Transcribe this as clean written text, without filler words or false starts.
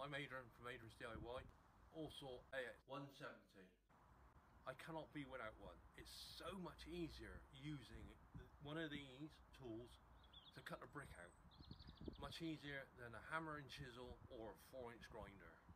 I'm Adrian from Adrian's DIY, also AX170. I cannot be without one. It's so much easier using one of these tools to cut a brick out. Much easier than a hammer and chisel or a 4-inch grinder.